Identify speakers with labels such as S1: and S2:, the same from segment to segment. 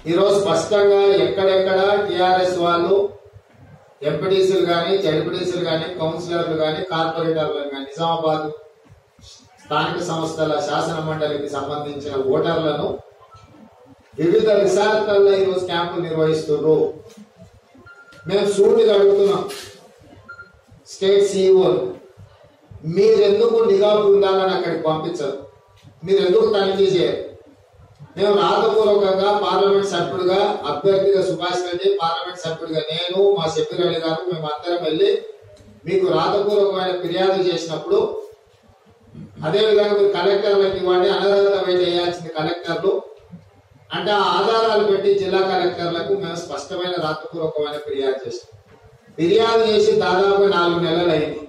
S1: ఈరోజు స్పష్టంగా ఎక్కడెక్కడ టిఆర్ఎస్ వాళ్ళు ఎంపీటీసీలు కానీ జడ్పీటీసీలు కానీ కౌన్సిలర్లు కానీ కార్పొరేటర్లు కానీ నిజామాబాద్ స్థానిక సంస్థల శాసన మండలికి సంబంధించిన ఓటర్లను వివిధ రిసార్ట్లలో ఈరోజు క్యాంపులు నిర్వహిస్తున్నారు. మేము సూటిగా అడుగుతున్నాం స్టేట్ సిఇఓ, మీరెందుకు నిఘా బృందాలను అక్కడికి పంపించరు? మీరెందుకు తనిఖీ చేయరు? మేము రాతపూర్వకంగా పార్లమెంట్ సభ్యుడిగా అభ్యర్థిగా సుభాష్ రెడ్డి, పార్లమెంట్ సభ్యుడిగా నేను, మా షబ్బీర్ అలీ గారు మేము అందరం వెళ్ళి మీకు రాతపూర్వకమైన ఫిర్యాదు చేసినప్పుడు అదేవిధంగా మీరు కలెక్టర్లకు ఇవ్వండి, అనర్హత వేట వేయాల్సింది కలెక్టర్లు అంటే ఆ ఆధారాలు పెట్టి జిల్లా కలెక్టర్లకు మేము స్పష్టమైన రాతపూర్వకమైన ఫిర్యాదు చేసాం. ఫిర్యాదు చేసి దాదాపు 4 నెలలు అయింది.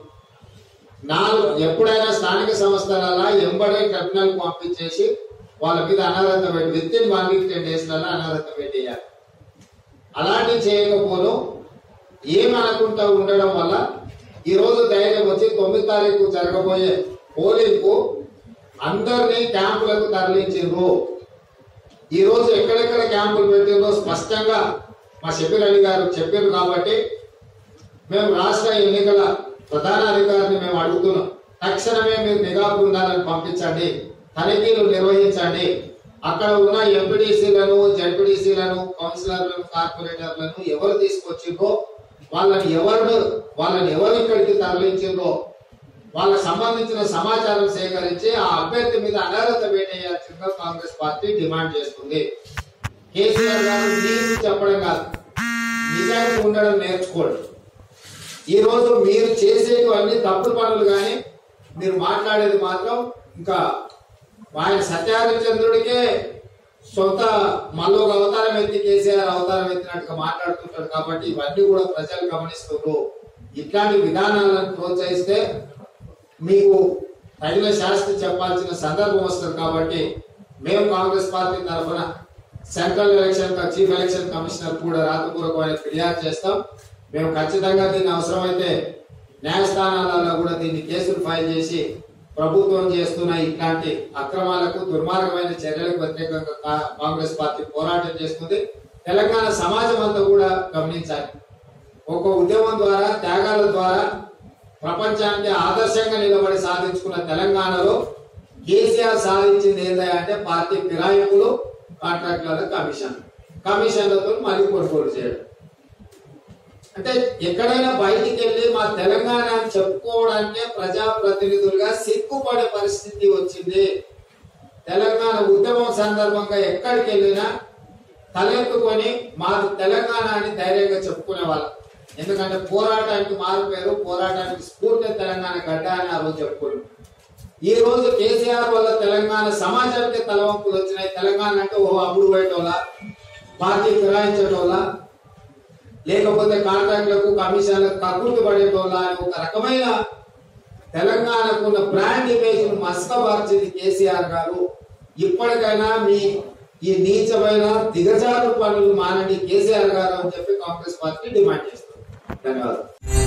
S1: ఎప్పుడైనా స్థానిక సంస్థల ఎంబడే ట్రిబ్యునల్ పంపించేసి వాళ్ళ మీద అనర్హత వేటు విత్ ఇన్ 1 వీక్ 10 days అనర్హత వేటేయాలి. అలాంటివి చేయకపోను ఏమనుకుంటా ఉండడం వల్ల ఈ రోజు ధైర్యం వచ్చి 9 తారీఖు జరగబోయే పోలింగ్ కు అందరినీ క్యాంపులకు తరలించారు. ఈ రోజు ఎక్కడెక్కడ క్యాంపులు పెట్టిందో స్పష్టంగా మా షబ్బీర్ అలీ గారు చెప్పారు. కాబట్టి మేము రాష్ట్ర ఎన్నికల ప్రధాన అధికారిని మేము అడుగుతున్నాం, తక్షణమే మీరు నిఘా బృందాలను పంపించండి, తనిఖీలు నిర్వహించండి. అక్కడ ఉన్న ఎంపీటీసీలను జడ్పీటీసీలను కౌన్సిలర్లను కార్పొరేటర్లను ఎవరు తీసుకొచ్చిండ్రో వాళ్ళని ఎవరు ఇక్కడికి తరలించిండ్రో వాళ్ళకి సంబంధించిన సమాచారం సేకరించి ఆ అభ్యర్థి మీద అనర్హత వేటేయాల్సిందిగా కాంగ్రెస్ పార్టీ డిమాండ్ చేస్తుంది. కేసీఆర్ గారు నీతి చెప్పడం కాదు, నిజానికి ఉండడం నేర్చుకోండి. ఈ రోజు మీరు చేసేటివన్నీ తప్పుడు పనులు కానీ మీరు మాట్లాడేది మాత్రం ఇంకా ఆయన సత్యహరిచంద్రుడికే సొంత మళ్ళొక అవతారం ఎత్తి కేసీఆర్ అవతారం ఎత్తినట్టుగా మాట్లాడుతుంటాడు. కాబట్టి ఇవన్నీ కూడా ప్రజలు గమనిస్తున్నారు. ఇట్లాంటి విధానాలను ప్రోత్సహిస్తే మీకు తగిన శాస్త్రి చెప్పాల్సిన సందర్భం వస్తుంది. కాబట్టి మేము కాంగ్రెస్ పార్టీ తరఫున central election chief election commissioner కూడా రాతపూర్వకమైన ఫిర్యాదు చేస్తాం. మేము ఖచ్చితంగా దీన్ని అవసరమైతే న్యాయస్థానాలలో కూడా దీన్ని కేసులు ఫైల్ చేసి ప్రభుత్వం చేస్తున్న ఇట్లాంటి అక్రమాలకు దుర్మార్గమైన చర్యలకు వ్యతిరేకంగా కాంగ్రెస్ పార్టీ పోరాటం చేస్తుంది. తెలంగాణ సమాజం అంతా కూడా గమనించాలి. ఒక ఉద్యమం ద్వారా త్యాగాల ద్వారా ప్రపంచానికి ఆదర్శంగా నిలబడి సాధించుకున్న తెలంగాణలో కేసీఆర్ సాధించింది ఏంటంటే పార్టీ ఫిరాయింపులు, కాంట్రాక్టుల కమిషన్లతో మళ్ళీ కొనుగోలు చేయడం. అంటే ఎక్కడైనా బయటికి వెళ్ళి మా తెలంగాణ అని చెప్పుకోవడానికే ప్రజాప్రతినిధులుగా సిగ్గుపడే పరిస్థితి వచ్చింది. తెలంగాణ ఉద్యమం సందర్భంగా ఎక్కడికి వెళ్ళినా తలెత్తుకొని మాకు తెలంగాణ అని ధైర్యంగా చెప్పుకునే వాళ్ళం. ఎందుకంటే పోరాటానికి మారుపేరు, పోరాటానికి స్ఫూర్తి తెలంగాణ గడ్డ అని ఆ రోజు చెప్పుకున్నాం. ఈ రోజు కేసీఆర్ వల్ల తెలంగాణ సమాజానికి తలవంపులు వచ్చినాయి. తెలంగాణ అంటే అప్పుడు పోయేటోళ్ళ, పార్టీ ఫిరాయించటోళ్ళ, లేకపోతే కాంట్రాక్టులకు కమిషన్లకు కక్కుర్తి పడేటోళ్ళ అని ఒక రకమైన తెలంగాణకున్న బ్రాండ్ ఇమేజ్ ను మస్కబార్చింది కేసీఆర్ గారు. ఇప్పటికైనా మీ ఈ నీచమైన దిగజారు పనులు మానండి కేసీఆర్ గారు అని చెప్పి కాంగ్రెస్ పార్టీ డిమాండ్ చేస్తుంది. ధన్యవాదాలు.